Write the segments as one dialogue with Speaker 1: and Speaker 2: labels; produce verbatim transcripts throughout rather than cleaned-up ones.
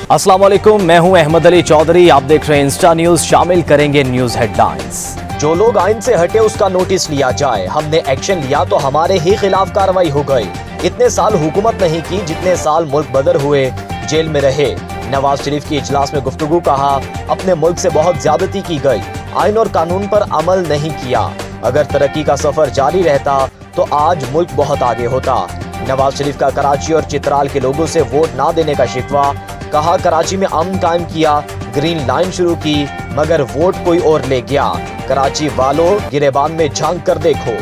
Speaker 1: अस्सलाम वालेकुम, मैं हूं अहमद अली चौधरी। आप देख रहे हैं इंस्टा न्यूज। शामिल करेंगे न्यूज हेडलाइंस। जो लोग आइन से हटे उसका नोटिस लिया जाए। हमने एक्शन लिया तो हमारे ही खिलाफ कार्रवाई हो गई। इतने साल हुकूमत नहीं की जितने साल मुल्क बदर हुए, जेल में रहे। नवाज शरीफ की इजलास में गुफ्तगू, कहा अपने मुल्क से बहुत ज्यादती की गई, आइन और कानून पर अमल नहीं किया। अगर तरक्की का सफर जारी रहता तो आज मुल्क बहुत आगे होता। नवाज शरीफ का कराची और चित्राल के लोगों से वोट ना देने का शिकवा, कहा कराची में अमन कायम किया, ग्रीन लाइन शुरू की, मगर वोट कोई और ले गया। कराची वालों, गिरेबान में झांक कर देखो।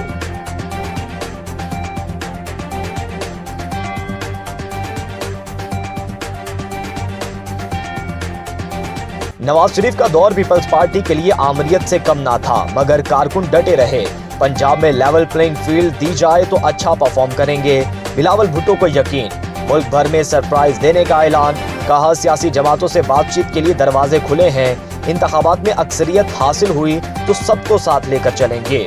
Speaker 1: नवाज शरीफ का दौर पीपल्स पार्टी के लिए आमरीत से कम ना था, मगर कारकुन डटे रहे। पंजाब में लेवल प्लेइंग फील्ड दी जाए तो अच्छा परफॉर्म करेंगे, बिलावल भुट्टो को यकीन। मुल्क भर में सरप्राइज देने का ऐलान, कहा सियासी जमातों से बातचीत के लिए दरवाजे खुले हैं। इंतखाबात में अक्सरियत हासिल हुई तो सबको साथ लेकर चलेंगे।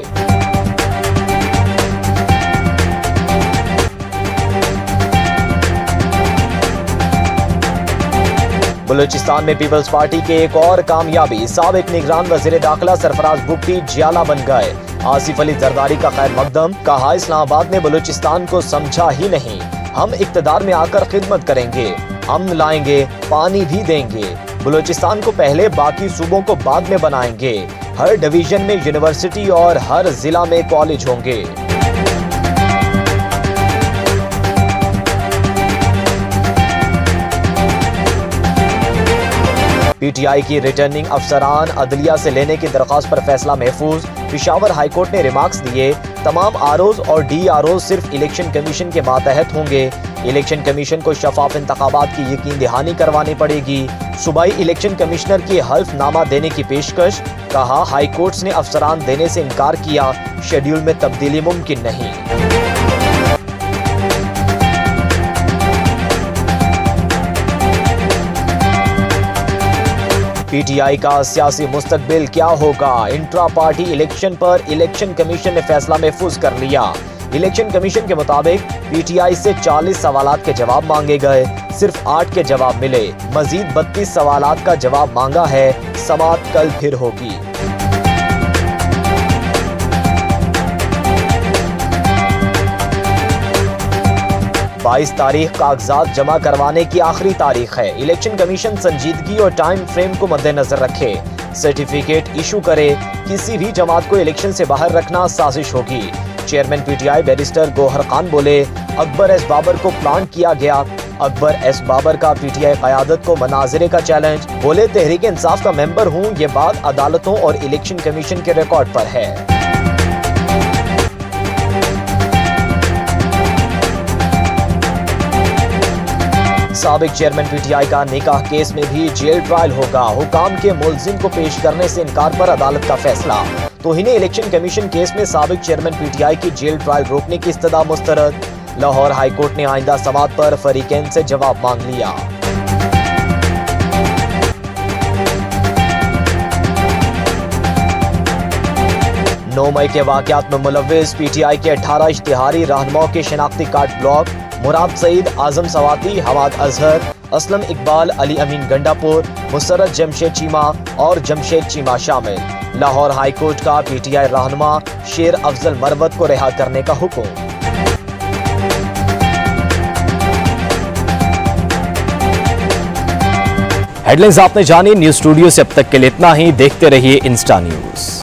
Speaker 1: बलूचिस्तान में पीपल्स पार्टी के एक और कामयाबी, साबिक निगरान वजीर दाखिला सरफराज भुट्टी जियाला बन गए। आसिफ अली जरदारी का खैर मकदम, कहा इस्लामाबाद ने बलूचिस्तान को समझा ही नहीं। हम इक्तदार में आकर खिदमत करेंगे, अमन लाएंगे, पानी भी देंगे। बलूचिस्तान को पहले, बाकी सूबों को बाद में बनाएंगे। हर डिवीजन में यूनिवर्सिटी और हर जिला में कॉलेज होंगे। पीटीआई की रिटर्निंग अफसरान अदलिया से लेने की दरख्वास्त पर फैसला महफूज। पेशावर हाईकोर्ट ने रिमार्क्स दिए, तमाम आरओज और डी आरओज सिर्फ इलेक्शन कमीशन के मातहत होंगे। इलेक्शन कमीशन को शफाफ इंतखाबात की यकीन दहानी करवानी पड़ेगी। सूबाई इलेक्शन कमिश्नर की हल्फनामा देने की पेशकश, कहा हाईकोर्ट ने अफसरान देने से इनकार किया, शेड्यूल में तब्दीली मुमकिन नहीं। पीटीआई का सियासी मुस्तकबिल क्या होगा? इंट्रा पार्टी इलेक्शन पर इलेक्शन कमीशन ने फैसला महफूज कर लिया। इलेक्शन कमीशन के मुताबिक पीटीआई से चालीस सवालात के जवाब मांगे गए, सिर्फ आठ के जवाब मिले। मजीद बत्तीस सवालात का जवाब मांगा है। समाअत कल फिर होगी। बाईस तारीख कागजात जमा करवाने की आखिरी तारीख है। इलेक्शन कमीशन संजीदगी और टाइम फ्रेम को मद्देनजर रखे, सर्टिफिकेट इशू करे। किसी भी जमात को इलेक्शन से बाहर रखना साजिश होगी। Chairman PTI barrister Gohar Khan बोले, अकबर एस बाबर को प्लान किया गया। अकबर एस बाबर का पीटीआई क़यादत को मनाजरे का चैलेंज, बोले तहरीक इंसाफ का मेंबर हूँ, ये बात अदालतों और इलेक्शन कमीशन के रिकॉर्ड पर है। साबिक चेयरमैन पीटीआई का निकाह केस में भी जेल ट्रायल होगा। हुकाम के मुल्जिम को पेश करने से इनकार पर अदालत का फैसला। तौहीन इलेक्शन कमीशन केस में साबिक चेयरमैन पीटीआई की जेल ट्रायल रोकने की इस्तदा मुस्तरद। लाहौर हाईकोर्ट ने आइंदा समाअत पर फरीकैन से जवाब मांग लिया। नौ मई के वाकयात में मुलव्विस पीटीआई के अठारह इश्तिहारी रहनुमाओं के शनाख्ती कार्ड ब्लॉक। मुराद सईद, आजम सवाती, हमाद अजहर, असलम इकबाल, अली अमीन गंडापुर, मुसरत जमशेद चीमा और जमशेद चीमा शामिल। लाहौर हाईकोर्ट का पीटीआई रहनुमा शेर अफजल मरवत को रिहा करने का हुक्म। हेडलाइंस आपने जानी। न्यूज स्टूडियो से अब तक के लिए इतना ही। देखते रहिए इंस्टा न्यूज।